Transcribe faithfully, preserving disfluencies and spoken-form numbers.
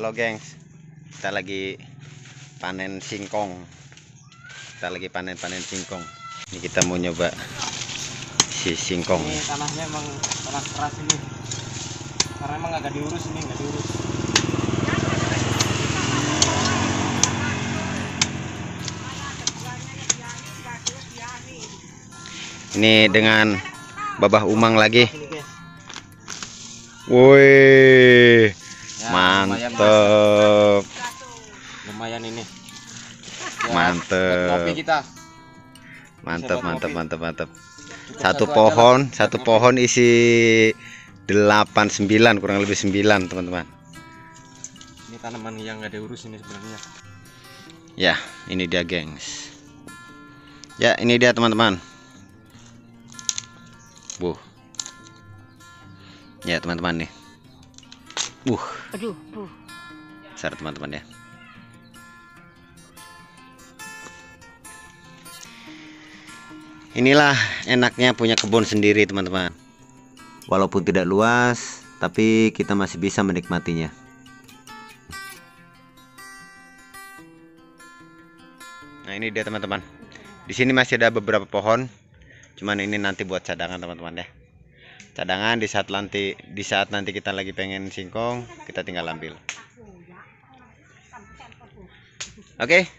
Halo gengs, kita lagi panen singkong. Kita lagi panen-panen singkong. Ini kita mau nyoba si singkong. Ini tanahnya emang tanah keras ini, karena emang agak diurus ini, nggak diurus. Ini dengan Babah Umang lagi. Woi, Ya, mantep. Lumayan ini. Ya, Mantep. buat kopi kita. Mantap, Bisa buat mantap, kopi. mantap, mantap. Cukup Satu aja pohon, lah, satu buat pohon isi delapan sembilan, kurang lebih sembilan, teman-teman. Ini tanaman yang nggak diurus ini sebenarnya. Ya, ini dia, gengs. Ya, ini dia, teman-teman. Bu. Ya, teman-teman nih. Uh. Aduh, buh. Besar, teman-teman ya. Inilah enaknya punya kebun sendiri, teman-teman. Walaupun tidak luas, tapi kita masih bisa menikmatinya. Nah, ini dia, teman-teman. Di sini masih ada beberapa pohon. Cuman ini nanti buat cadangan, teman-teman ya. Cadangan di saat nanti di saat nanti kita lagi pengen singkong, kita tinggal ambil. Oke.